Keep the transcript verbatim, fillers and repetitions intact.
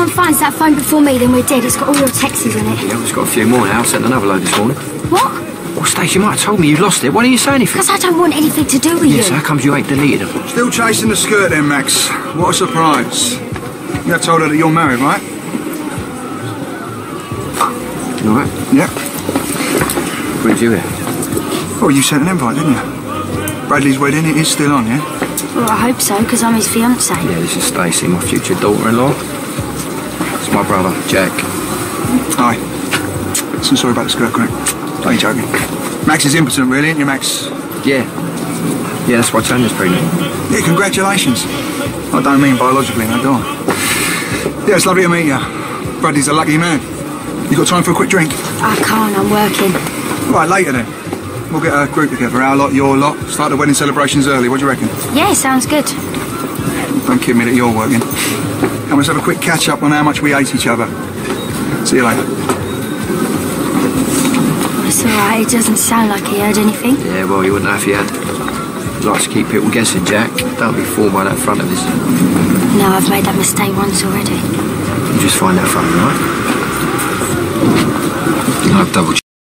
someone finds that phone before me, then we're dead. It's got all your texts on it. Yeah, it's got a few more now. I sent another load this morning. What? Well, Stacey, you might have told me you lost it. Why didn't you say anything? Because I don't want anything to do with yes, you. how comes you ain't deleted them? Still chasing the skirt then, Max. What a surprise. You have told her that you're married, right? You all right? Yep. Brings you here? Oh, you sent an invite, didn't you? Bradley's wedding, it is still on, yeah? Well, I hope so, because I'm his fiancée. Yeah, this is Stacey, my future daughter-in-law. It's my brother, Jack. Hi. So sorry about the skirt, Greg. Ain't joking. Max is impotent, really, ain't you, Max? Yeah. Yeah, that's why Tanya's pregnant. Yeah, congratulations. I don't mean biologically, no, do I? Yeah, it's lovely to meet you. Bradley's a lucky man. You got time for a quick drink? I can't, I'm working. Right, later then. We'll get a group together, our lot, your lot. Start the wedding celebrations early, what do you reckon? Yeah, sounds good. Don't kid me that you're working. And let's have a quick catch-up on how much we hate each other. See you later. It's alright, it doesn't sound like he heard anything. Yeah, well, you wouldn't know if you had. He likes to keep people guessing, Jack. Don't be fooled by that front of his. No, I've made that mistake once already. You just find that funny, right? I've double